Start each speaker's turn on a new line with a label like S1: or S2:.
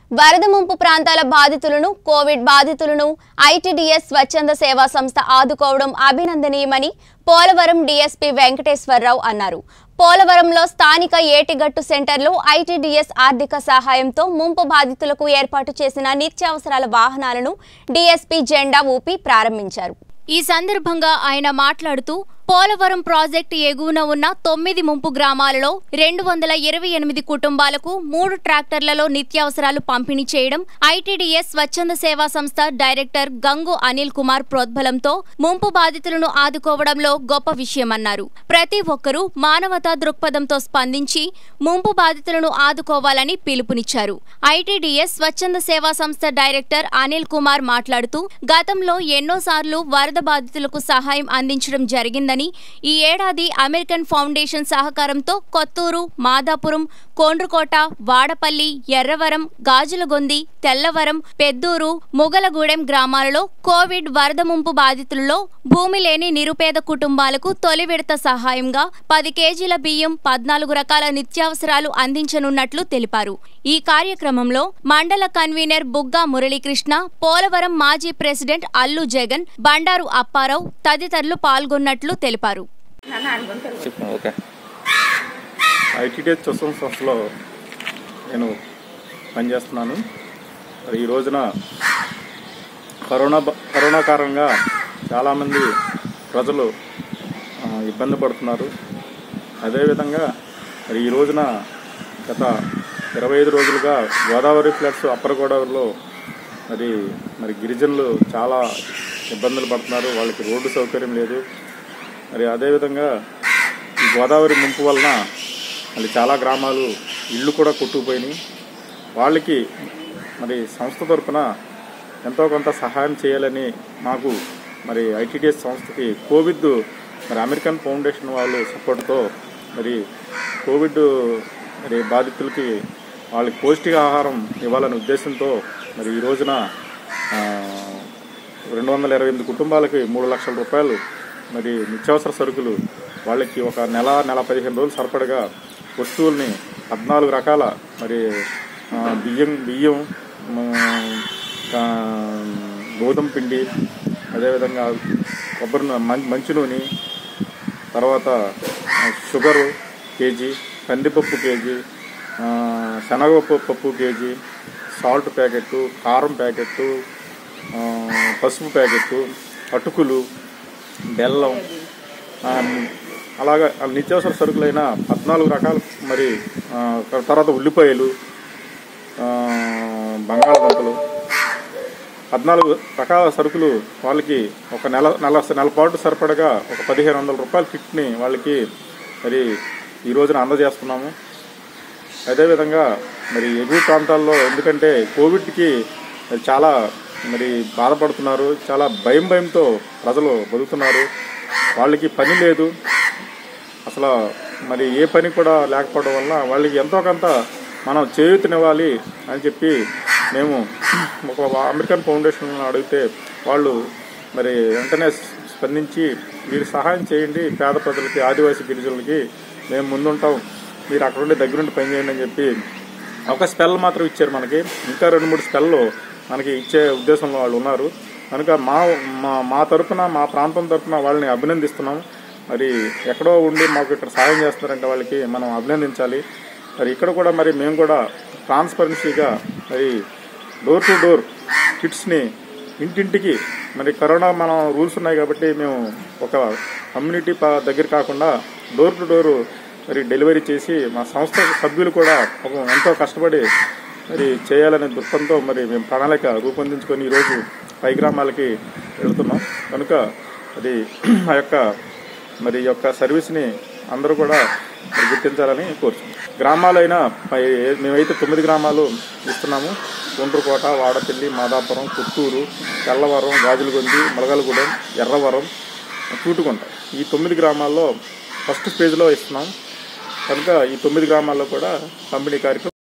S1: వరద ముంపు ప్రాంతాల బాధితులను కోవిడ్ బాధితులను ఐటీడీఎస్ స్వచ్ఛంద సేవా సంస్థ ఆదుకోవడం అభినందనీయమని పోలవరం డీఎస్పీ వెంకటేశ్వరరావు అన్నారు. పోలవరంలో స్థానిక ఏటిగట్టు సెంటర్లో ఐటీడీఎస్ ఆర్థిక సహాయంతో ముంపు బాధితులకు ఏర్పాటు చేసిన నిత్యావసరాల వాహనాలను డీఎస్పీ జెండా ఊపి ప్రారంభించారు. ఈ సందర్భంగా ఆయన మాట్లాడుతూ పోలవరం ప్రాజెక్టు ఎగువన ఉన్న 9 ముంపు గ్రామాలలో 228 కుటుంబాలకు 3 ట్రాక్టర్లలో నిత్యావసరాలు పంపిణీ చేయడం ఐటీడీఎస్ స్వచ్ఛంద సేవా సంస్థ డైరెక్టర్ గంగు అనిల్ కుమార్ ప్రోద్బలంతో ముంపు బాధితులను ఆదుకోవడంలో గొప్ప విషయమన్నారు. ప్రతి ఒక్కరూ మానవతా దృక్పథంతో స్పందించి ముంపు బాధితులను ఆదుకోవాలని పిలుపునిచ్చారు. ఐటీడీఎస్ స్వచ్ఛంద సేవా సంస్థ డైరెక్టర్ అనిల్ కుమార్ మాట్లాడుతూ గతంలో ఎన్నోసార్లు వరద బాధితులకు సహాయం అందించడం జరిగిందని, ఈ ఏడాది అమెరికన్ ఫౌండేషన్ సహకారంతో కొత్తూరు, మాదాపురం, కోండ్రుకోట, వాడపల్లి, ఎర్రవరం, గాజులగొంది, తెల్లవరం, పెద్దూరు, ముగలగూడెం గ్రామాలలో కోవిడ్ వరద ముంపు బాధితులలో భూమి లేని నిరుపేద కుటుంబాలకు తొలి విడత సహాయంగా 10 కేజీల బియ్యం, 14 రకాల నిత్యావసరాలు అందించనున్నట్లు తెలిపారు. ఈ కార్యక్రమంలో మండల కన్వీనర్ బుగ్గా మురళీకృష్ణ, పోలవరం మాజీ ప్రెసిడెంట్ అల్లు జగన్, బండారు అప్పారావు తదితరులు పాల్గొన్నట్లు తెలిపారు.
S2: ఐటీడీఎస్ స్వచ్ఛంద సంస్థలో నేను పనిచేస్తున్నాను. మరి ఈ రోజున కరోనా కారణంగా చాలామంది ప్రజలు ఇబ్బంది పడుతున్నారు. అదేవిధంగా మరి ఈ రోజున గత 25 రోజులుగా గోదావరి ఫ్లడ్స్ అప్పర్ గోదావరిలో మరి గిరిజనులు చాలా ఇబ్బందులు పడుతున్నారు. వాళ్ళకి రోడ్డు సౌకర్యం లేదు. మరి అదేవిధంగా ఈ గోదావరి ముంపు వలన మళ్ళీ చాలా గ్రామాలు ఇళ్ళు కూడా కొట్టుకుపోయినాయి. వాళ్ళకి మరి సంస్థ తరఫున ఎంతో కొంత సహాయం చేయాలని మాకు మరి ఐటీడీఎస్ సంస్థకి కోవిడ్ మరి అమెరికన్ ఫౌండేషన్ వాళ్ళు సపోర్ట్తో మరి కోవిడ్ మరి బాధితులకి వాళ్ళకి పౌష్టికాహారం ఇవ్వాలనే ఉద్దేశంతో మరి ఈ రోజున 228 కుటుంబాలకి 3 లక్షల రూపాయలు మరి నిత్యావసర సరుకులు వాళ్ళకి ఒక నెల 15 రోజులు సరిపడగా వస్తువుల్ని 14 రకాల మరి బియ్యం గోధుమ పిండి, అదేవిధంగా కొబ్బరి మంచి నూనె, తర్వాత షుగరు కేజీ, కందిపప్పు కేజీ, శనగపప్పు కేజీ, సాల్ట్ ప్యాకెట్టు, కారం ప్యాకెట్టు, పసుపు ప్యాకెట్టు, అటుకులు, బెల్లం, అలాగా నిత్యావసర సరుకులైన 14 రకాలు మరి తర్వాత ఉల్లిపాయలు, బంగాళదుంపలు 14 రకాల సరుకులు వాళ్ళకి ఒక నెల పాటు సరిపడగా ఒక 1500 రూపాయల కిట్ని వాళ్ళకి మరి ఈ రోజున అందజేస్తున్నాము. అదేవిధంగా మరి ఎగువ ప్రాంతాల్లో ఎందుకంటే కోవిడ్కి చాలా మరి బాధపడుతున్నారు. చాలా భయంతో ప్రజలు బతుకుతున్నారు. వాళ్ళకి పని లేదు, అసలు మరి ఏ పని కూడా లేకపోవడం వల్ల వాళ్ళకి ఎంతో కొంత మనం చేయూతనివ్వాలి అని చెప్పి మేము ఒక అమెరికన్ ఫౌండేషన్ అడిగితే వాళ్ళు మరి వెంటనే స్పందించి మీరు సహాయం చేయండి, పేద ప్రజలకి, ఆదివాసీ గిరిజనులకి మేము ముందుంటాం, మీరు అక్కడ ఉండి దగ్గరుండి పనిచేయండి అని చెప్పి ఒక స్పెల్ మాత్రం ఇచ్చారు. మనకి ఇంకా 2-3 స్పెల్లు మనకి ఇచ్చే ఉద్దేశంలో వాళ్ళు ఉన్నారు. కనుక మా తరఫున, మా ప్రాంతం తరఫున వాళ్ళని అభినందిస్తున్నాం. మరి ఎక్కడో ఉండి మాకు ఇక్కడ సాయం చేస్తున్నారంటే వాళ్ళకి మనం అభినందించాలి. మరి ఇక్కడ కూడా మరి మేము కూడా ట్రాన్స్పరెన్సీగా మరి డోర్ టు డోర్ కిట్స్ని ఇంటింటికి మరి కరోనా మనం రూల్స్ ఉన్నాయి కాబట్టి మేము ఒక కమ్యూనిటీ దగ్గర కాకుండా డోర్ టు డోరు మరి డెలివరీ చేసి మా సంస్థ సభ్యులు కూడా ఎంతో కష్టపడి మరి చేయాలనే దృక్పథంతో మరి మేము ప్రణాళిక రూపొందించుకొని ఈరోజు 5 గ్రామాలకి వెళుతున్నాం. కనుక అది మరి యొక్క సర్వీస్ని అందరూ కూడా గుర్తించాలని కోరుతున్నాం. గ్రామాలైనా మేమైతే 9 గ్రామాలు ఇస్తున్నాము. కోండ్రుకోట, వాడపల్లి, మాదాపురం, కొత్తూరు, తెల్లవరం, గాజులగొంది, ములగలగూడెం, ఎర్రవరం, చూటుకుంట ఈ 9 గ్రామాల్లో ఫస్ట్ స్టేజ్లో ఇస్తున్నాం. కనుక ఈ 9 గ్రామాల్లో కూడా పంపిణీ కార్యక్రమం